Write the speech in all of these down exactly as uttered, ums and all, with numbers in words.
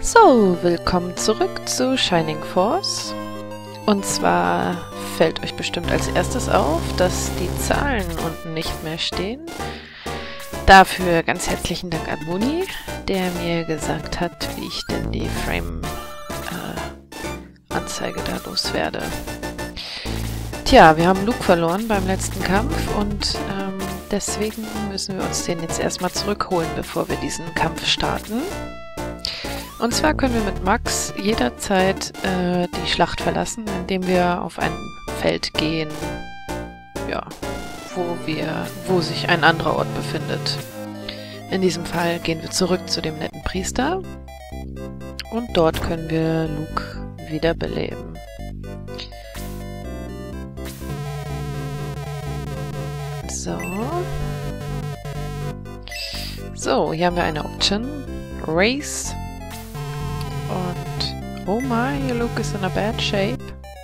So, willkommen zurück zu Shining Force. Und zwar fällt euch bestimmt als erstes auf, dass die Zahlen unten nicht mehr stehen. Dafür ganz herzlichen Dank an Moni, der mir gesagt hat, wie ich denn die Frame-Anzeige äh, da loswerde. Tja, wir haben Luke verloren beim letzten Kampf und ähm, deswegen müssen wir uns den jetzt erstmal zurückholen, bevor wir diesen Kampf starten. Und zwar können wir mit Max jederzeit äh, die Schlacht verlassen, indem wir auf ein Feld gehen, ja, wo wir, wo sich ein anderer Ort befindet. In diesem Fall gehen wir zurück zu dem netten Priester und dort können wir Luke wiederbeleben. So. So, hier haben wir eine Option. Race. Und, oh my, Luke is in a bad shape.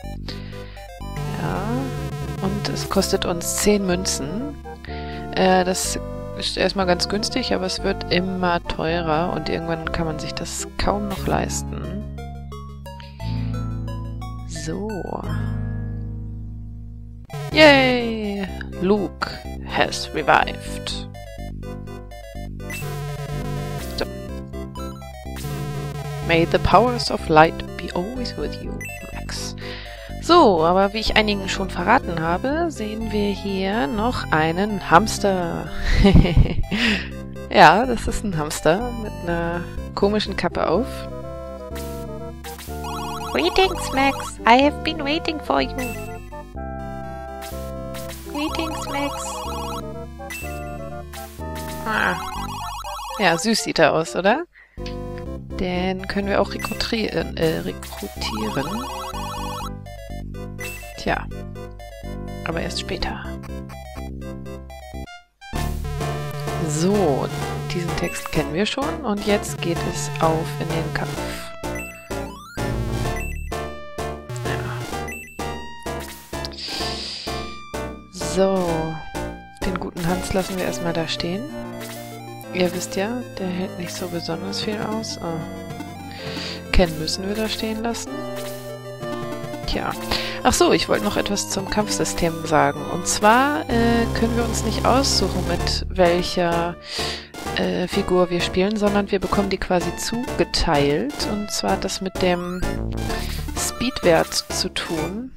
Ja, und es kostet uns zehn Münzen. Äh, das ist erstmal ganz günstig, aber es wird immer teurer und irgendwann kann man sich das kaum noch leisten. So. Yay! Luke has revived. So. May the powers of light be always with you, Max. So, aber wie ich einigen schon verraten habe, sehen wir hier noch einen Hamster. Ja, das ist ein Hamster mit einer komischen Kappe auf. Greetings, Max. I have been waiting for you. Greetings, Max. Ah. Ja, süß sieht er aus, oder? Den können wir auch rekrutieren. Äh, rekrutieren. Tja. Aber erst später. So, diesen Text kennen wir schon und jetzt geht es auf in den Kampf. Ja. So, den guten Hans lassen wir erstmal da stehen. Ihr wisst ja, der hält nicht so besonders viel aus. Oh. Ken müssen wir da stehen lassen. Tja. Ach so, ich wollte noch etwas zum Kampfsystem sagen. Und zwar äh, können wir uns nicht aussuchen, mit welcher äh, Figur wir spielen, sondern wir bekommen die quasi zugeteilt. Und zwar hat das mit dem Speedwert zu tun.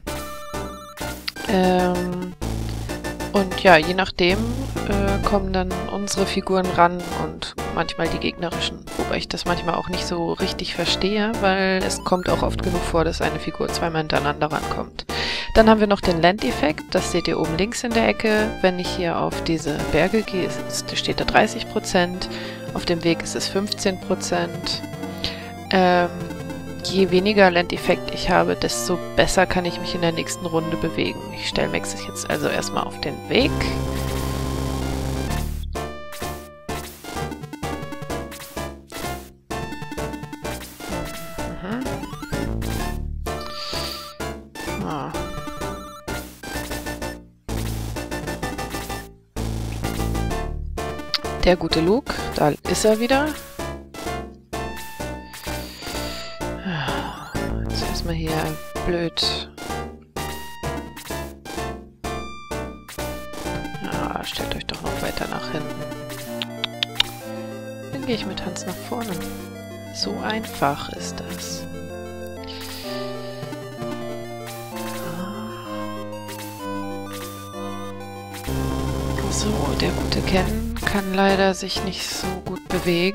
Ähm... Und ja, je nachdem äh, kommen dann unsere Figuren ran und manchmal die gegnerischen. Wobei ich das manchmal auch nicht so richtig verstehe, weil es kommt auch oft genug vor, dass eine Figur zweimal hintereinander rankommt. Dann haben wir noch den Land-Effekt, das seht ihr oben links in der Ecke. Wenn ich hier auf diese Berge gehe, ist, steht da dreißig Prozent, auf dem Weg ist es fünfzehn Prozent. Ähm, Je weniger Land-Effekt ich habe, desto besser kann ich mich in der nächsten Runde bewegen. Ich stelle Max jetzt also erstmal auf den Weg. Mhm. Ah. Der gute Luke, da ist er wieder. Hier blöd. Ja, stellt euch doch noch weiter nach hinten. Dann gehe ich mit Hans nach vorne. So einfach ist das. So, der gute Ken kann leider sich nicht so gut bewegen.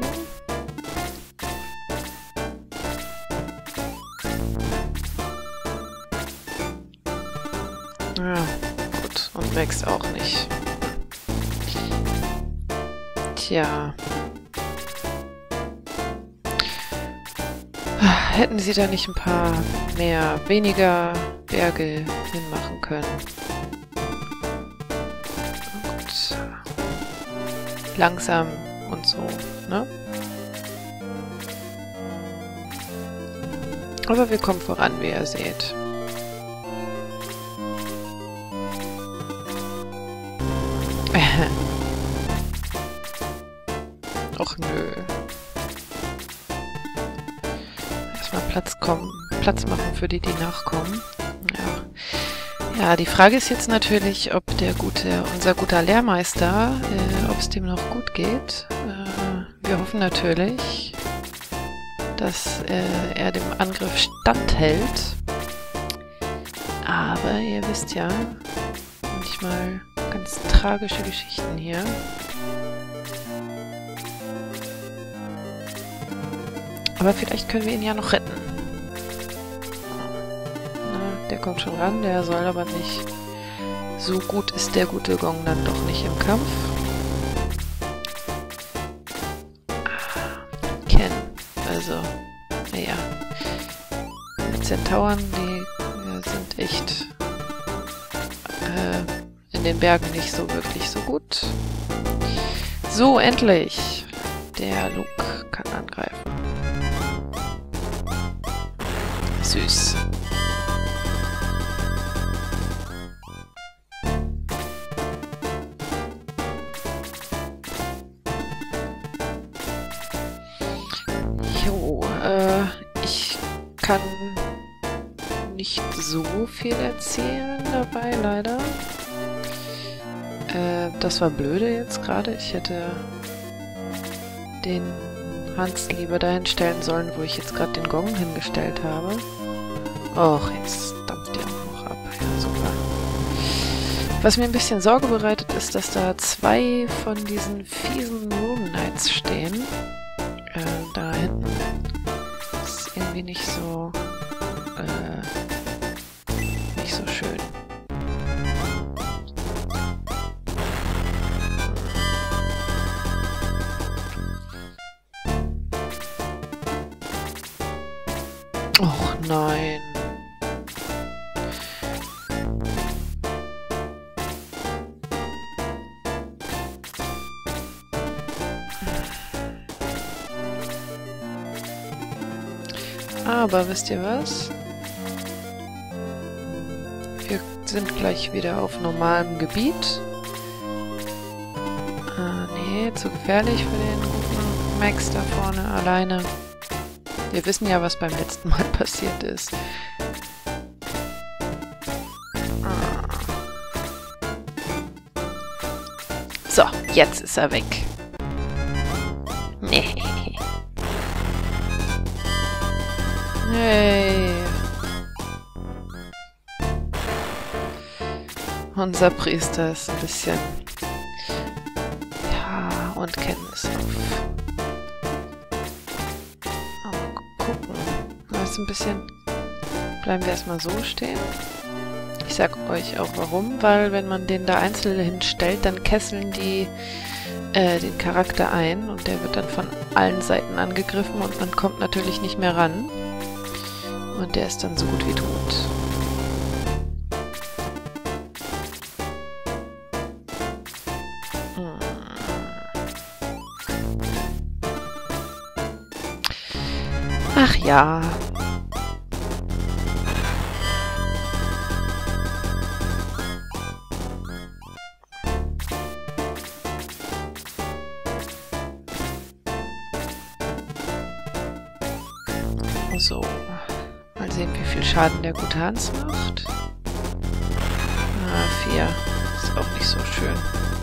Ja, gut. Und Max auch nicht. Tja. Hätten sie da nicht ein paar mehr, weniger Berge hinmachen können. Und langsam und so, ne? Aber wir kommen voran, wie ihr seht. Och nö. Erstmal Platz kommen, Platz machen für die, die nachkommen. Ja. Ja, die Frage ist jetzt natürlich, ob der gute, unser guter Lehrmeister, äh, ob es dem noch gut geht. Äh, wir hoffen natürlich, dass äh, er dem Angriff standhält. Aber ihr wisst ja, manchmal ganz tragische Geschichten hier. Aber vielleicht können wir ihn ja noch retten. Na, der kommt schon ran, der soll aber nicht. So gut ist der gute Gong dann doch nicht im Kampf. Ken. Also, naja. Die Zentauren, die ja, sind echt äh, in den Bergen nicht so wirklich so gut. So, endlich. Der Luke kann angreifen. Süß. Jo, äh, ich kann nicht so viel erzählen dabei, leider. Äh, das war blöde jetzt gerade. Ich hätte den Hans lieber dahin stellen sollen, wo ich jetzt gerade den Gong hingestellt habe. Och, jetzt dampft der auch noch ab. Ja, super. Was mir ein bisschen Sorge bereitet, ist, dass da zwei von diesen fiesen Rune Knights stehen. Äh, da hinten. Das ist irgendwie nicht so... Äh, nicht so schön. Och nein. Aber wisst ihr was? Wir sind gleich wieder auf normalem Gebiet. Ah, nee, zu gefährlich für den guten Max da vorne alleine. Wir wissen ja, was beim letzten Mal passiert ist. So, jetzt ist er weg. Nee. Hey. Unser Priester ist ein bisschen... Ja, und Kenntnis auf. Ein bisschen. Bleiben wir erstmal so stehen. Ich sag euch auch warum, weil wenn man den da einzeln hinstellt, dann kesseln die äh, den Charakter ein und der wird dann von allen Seiten angegriffen und man kommt natürlich nicht mehr ran. Und der ist dann so gut wie tot. Hm. Ach ja. So, mal sehen, wie viel Schaden der gute Hans macht. Ah, vier. Ist auch nicht so schön.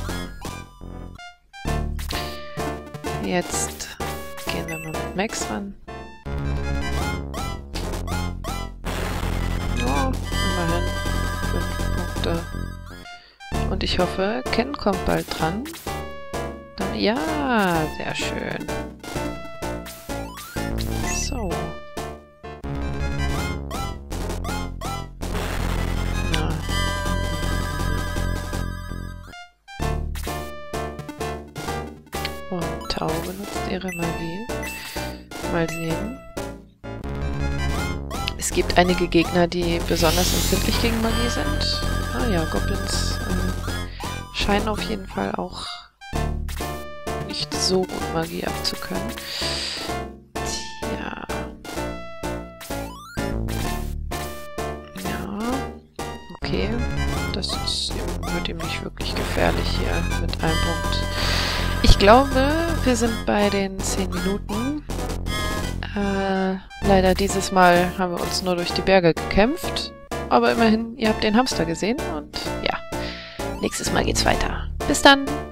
Jetzt gehen wir mal mit Max ran. Ja, immerhin. Fünf Punkte. Und ich hoffe, Ken kommt bald dran. Dann, ja, sehr schön. So. Und Tau benutzt ihre Magie. Mal sehen. Es gibt einige Gegner, die besonders empfindlich gegen Magie sind. Ah ja, Goblins äh, scheinen auf jeden Fall auch nicht so gut Magie abzukönnen. Tja. Ja. Okay. Das ist, wird ihm nicht wirklich gefährlich hier mit einem Punkt. Ich glaube, wir sind bei den zehn Minuten. Äh, leider dieses Mal haben wir uns nur durch die Berge gekämpft. Aber immerhin, ihr habt den Hamster gesehen und ja, nächstes Mal geht's weiter. Bis dann!